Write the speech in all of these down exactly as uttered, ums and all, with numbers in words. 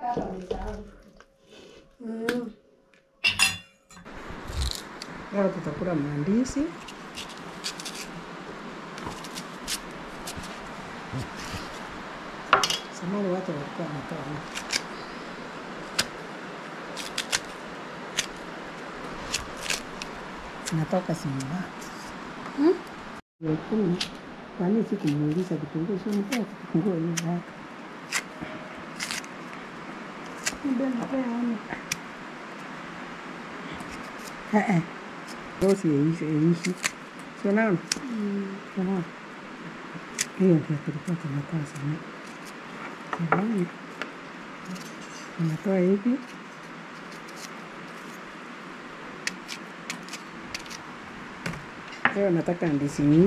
Mm. Leo tutakula mandizi. Samani watu walikuwa wanatoa. Natoka Simba. Hmm? Yakuni. Kwani sikumuuliza kitunguu sio mpaka kitunguu hiyo hapa. Ndio napeana. Eh eh. Dosi hizi hizi. Sio nani? Mm. Sawa. Hiyo ndio tulikuwa tunatoa sana. Sababu tunatoa hivi. Leo nataka ndizi nyingi.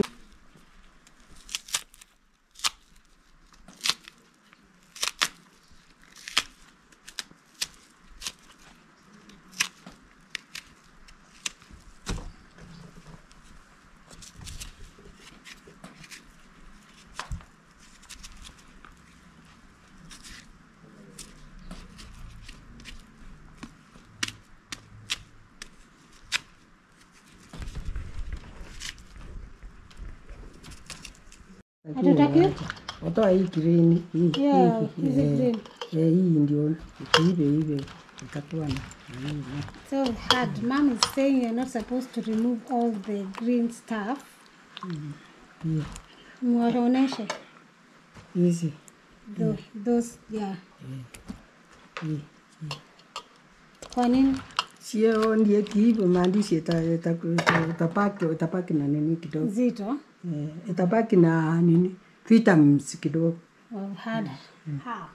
Hatutaki? Otoa hii green hii. Yeah, hizi green. Eh, hii ndio hivi hivi itakuwa na. So hard. Mom is saying you're not supposed to remove all the green stuff. Mm. Yeah. Muoneshe. Easy. Those, those yeah. Yeah. Yeah. Kwa nini? Sio ndiye kiivo maandishi itapaki itapaki na nini kidogo. Zito. Eh, itabaki na nini? Vitamins kidogo. Oh, hard. Mm. How?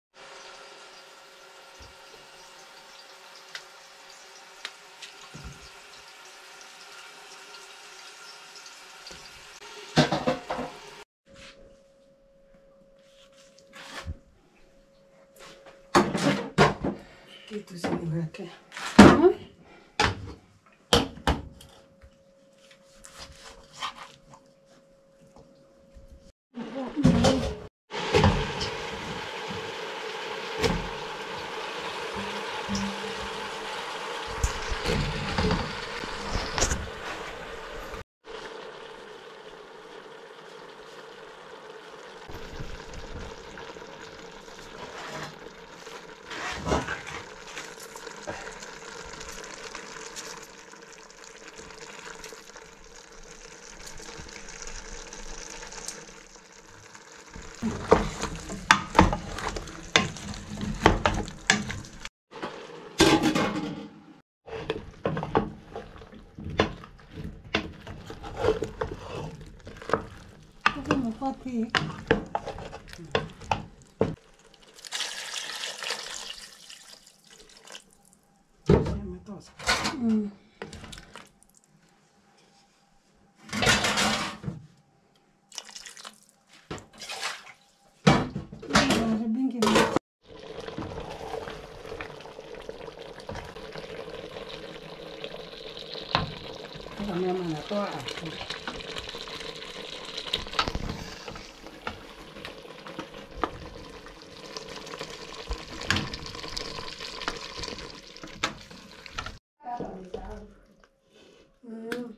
Kitu ziniweke. Hmm? Coffee. Mm. Nyama natoa. Mm.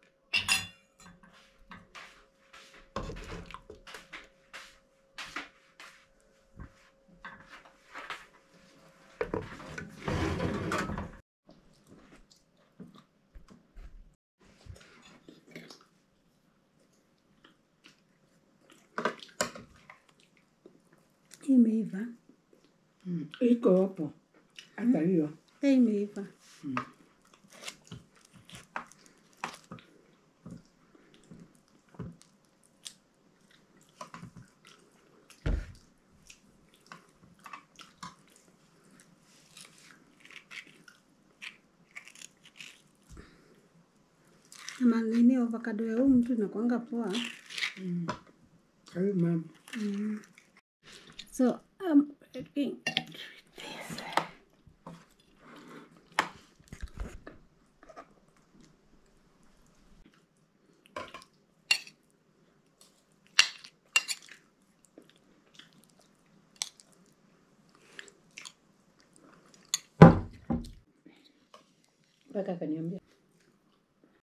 Imeiva. Mm. Iko hapo. Hata hiyo. Mm. Imeiva. Mm. Ama nini avocado ya huyu mtu inakuanga poa. Mm. Karibu mama. Mm. So, um, this. mpaka akaniambia